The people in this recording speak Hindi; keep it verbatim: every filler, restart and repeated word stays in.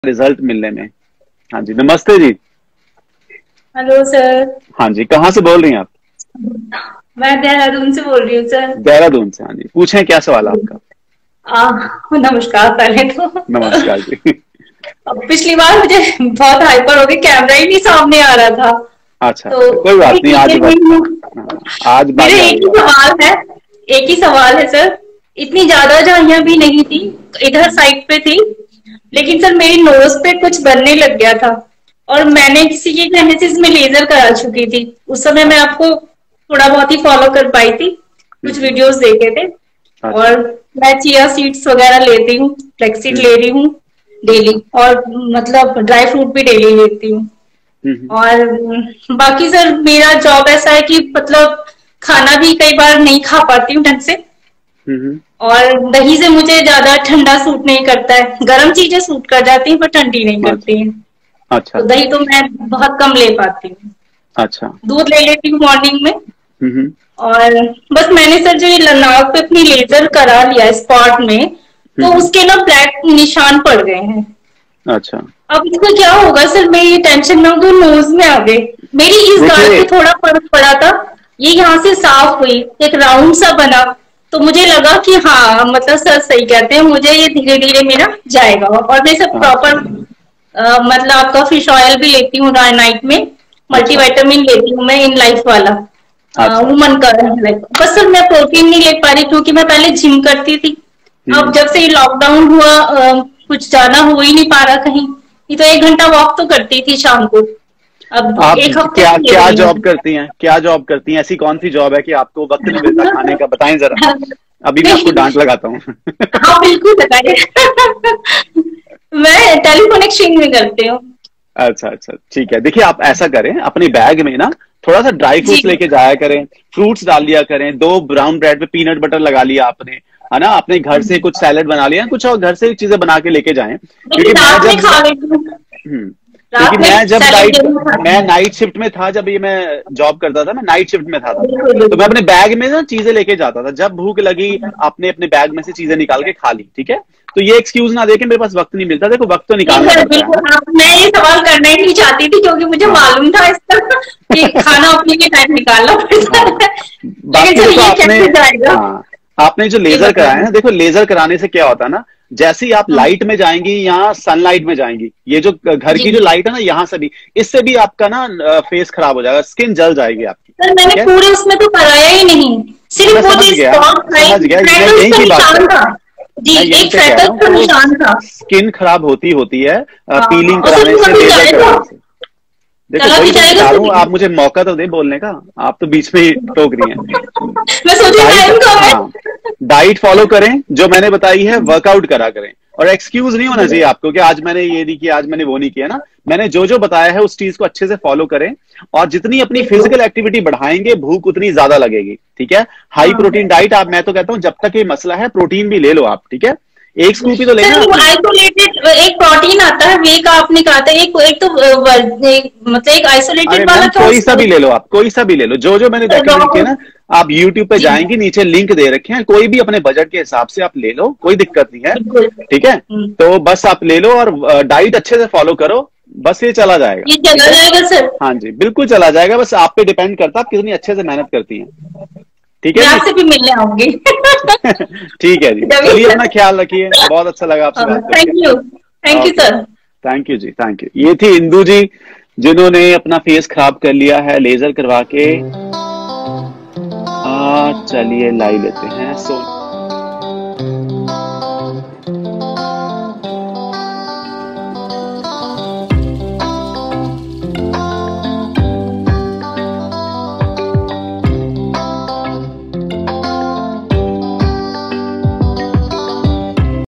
रिजल्ट मिलने में। हाँ जी, नमस्ते जी। Hello sir. हाँ जी, कहाँ से बोल रही हैं आप? मैं देहरादून से बोल रही हूँ सर। देहरादून से। हाँ जी, पूछें क्या सवाल है आपका? आ, नमस्कार पहले तो। नमस्कार जी। अब पिछली बार मुझे बहुत हाइपर हो गई, कैमरा ही नहीं सामने आ रहा था। अच्छा तो अच्छा, कोई बात अभी नहीं, ठीक आज है बात। नहीं हूँ। हाँ, आज मेरा बात आ एक गई ही आप। सवाल है। एक ही सवाल है सर। इतनी ज्यादा झाइयाँ भी नहीं थी, इधर साइड पे थी। लेकिन सर मेरी नोज पे कुछ बनने लग गया था। और मैंने किसी के कहने से इसमें लेजर करा चुकी थी। उस समय मैं अच्छा। आपको थोड़ा बहुत ही फॉलो कर पाई थी, हम्म कुछ हम्म, वीडियोस देखे थे। अच्छा। और मैं चिया सीड्स वगैरह लेती हूँ, फ्लेक्सीड हम्म ले हम्म रही हूँ डेली। अच्छा। और मतलब ड्राई फ्रूट भी डेली लेती हूँ। हम्म हम्म और बाकी सर मेरा जॉब ऐसा है कि मतलब खाना भी कई बार नहीं खा पाती हूँ ढंग से। हम्म, हम्म, और दही से मुझे ज्यादा ठंडा सूट नहीं करता है, गर्म चीजें सूट कर जाती हैं पर ठंडी नहीं अच्छा करती हैं। अच्छा। तो दही तो मैं बहुत कम ले पाती हूँ। अच्छा। दूध ले लेती हूँ मॉर्निंग में। हम्म हम्म और बस मैंने सर जो ये नाक पे अपनी लेजर करा लिया स्पॉट में, हम्म, तो हम्म, उसके ना ब्लैक निशान पड़ गए हैं। अच्छा। अब इसका क्या होगा सर, मैं ये टेंशन में हूँ तो नोज में आ गए। मेरी इस गाल देखिए। पे थोड़ा फर्क पड़ा था, ये यहाँ से साफ हुई, एक राउंड सा बना। तो मुझे लगा कि हाँ मतलब सर सही कहते हैं, मुझे ये धीरे धीरे मेरा जाएगा। और मैं सब अच्छा प्रॉपर मतलब आपका फिश ऑयल भी लेती हूँ नाइट में। अच्छा मल्टीविटामिन लेती हूँ मैं, इन लाइफ वाला अच्छा। वुमन का है। बस सर मैं प्रोटीन नहीं ले पा रही क्योंकि मैं पहले जिम करती थी। हम्म अब हम्म, जब से ये लॉकडाउन हुआ अ, कुछ जाना हो ही नहीं पा रहा कहीं। ये तो एक घंटा वॉक तो करती थी शाम को, अब आप एक हफ्ते क्या से ले क्या रही जॉब हूँ। करती हैं? क्या जॉब करती हैं? ऐसी कौन सी जॉब है कि आपको वक्त नहीं मिलता खाने का? बताएं जरा। अभी मैं आपको नहीं, डांट लगाता हूँ। हाँ बिल्कुल बताइए। मैं टेलीफोन एक्सचेंज में करती हूँ। अच्छा अच्छा, ठीक है। देखिए, आप ऐसा करें, अपने बैग में ना थोड़ा सा ड्राई जी। फ्रूट्स लेके जाया करें। फ्रूट्स डाल लिया करें। दो ब्राउन ब्रेड पे पीनट बटर लगा लिया आपने, है ना? अपने घर से कुछ सैलेड बना लिया, कुछ और घर से चीजें बना के लेके जाएं। क्योंकि लेकिन मैं रात में जब खा लेती हूँ। हम्म क्योंकि रात में मैं जब सैलेड नाइट जरूर खाती मैं हूँ। नाइट शिफ्ट में था, जब ये मैं जॉब करता था, मैं नाइट शिफ्ट में था तब। बिल्कुल तो मैं बिल्कुल। अपने बैग में ना चीजें लेके जाता था, जब भूख लगी आपने अपने बैग में से चीजें निकाल के खा ली, ठीक है? तो ये एक्सक्यूज ना देके मेरे पास वक्त नहीं मिलता। देखो, वक्त तो जी निकालना सर पड़ता है ना। बिल्कुल, आप मैं ये हाँ सवाल करना ही नहीं चाहती थी क्योंकि मुझे हाँ मालूम था इसका कि खाना अपने लिए टाइम निकालना पड़ता हाँ। है। लेकिन बाकी सर देखो, ये आपने कैसे जाएगा, हाँ आपने जो ये लेजर कराया है बताइए। ना, देखो लेजर कराने से क्या होता है ना, जैसे ही आप हाँ लाइट में जाएंगी या सनलाइट में जाएंगी, ये जो घर जी। की जो लाइट है ना, यहां से भी, इससे भी आपका ना फेस खराब हो जाएगा, स्किन जल जाएगी आपकी। सर मैंने ठीक है? पूरे उसमें तो कराया ही नहीं, हाँ, मैं सिर्फ वो समझ जो गया। स्पॉट था, समझ एक गया, मैं फ्रेकल्स यहीं का की बात कर निशान रहा था। हूँ। जी, मैं यहीं एक पे कह रहा फ्रेकल्स हूँ का कि वो निशान था। स्किन खराब होती होती है हाँ पीलिंग और सर कराने वो से, अभी लेजर जाएगा, कराने से। देखो, चला भी वही तो मैं जाएगा बता रहा सर हूँ, ये? आप मुझे मौका तो दे बोलने का। आप तो बीच में ही टोक रही हैं। मैं सोची डाइट टाइम कम है। हाँ, डाइट फॉलो करें जो मैंने बताई है, वर्कआउट करा करें। और एक्सक्यूज नहीं होना चाहिए आपको कि आज मैंने ये नहीं किया, आज मैंने वो नहीं किया ना। मैंने जो जो बताया है उस चीज को अच्छे से फॉलो करें। और जितनी अपनी बिल्कुल। फिजिकल एक्टिविटी बढ़ाएंगे, भूख उतनी ज्यादा लगेगी, ठीक है? हाई हाँ प्रोटीन डाइट, आप मैं तो कहता हूं जब तक ये मसला है, प्रोटीन भी ले लो आप, ठीक है? एक स्कूप ही तो लेना सर है वो आपने। आइसोलेटेड एक प्रोटीन आता है, वे का आपने कहा था, एक एक तो व- एक, मतलब एक अरे आइसोलेटेड वाला मैम, क्या कोई सा उसको। भी ले लो आप, कोई सा भी ले लो, जो जो मैंने रेकमेंड किया ना। आप यूट्यूब पे जी जाएंगे, नीचे लिंक दे रखे हैं, कोई भी अपने बजट के हिसाब से आप ले लो, कोई दिक्कत नहीं है। बिल्कुल। ठीक है? हम्म, तो बस आप ले लो और डाइट अच्छे से फॉलो करो। बस ये चला जाएगा। ये ठीक चला है? जाएगा सर। हाँ जी, बिल्कुल चला जाएगा। बस आप पे डिपेंड करता है आप कितनी अच्छे से मेहनत करती हैं। ठीक है मैं जी। आपसे भी मिलने आऊंगी। ठीक है जी, जरूर चलिए, सर। अपना ख्याल रखिए। बहुत अच्छा लगा आपसे बात करके। Thank you, thank you okay. Sir. Thank you जी, थैंक यू। ये थी इंदू जी, जिन्होंने अपना फेस खराब कर लिया है लेजर करवा के। आ चलिए लाई लेते हैं। सो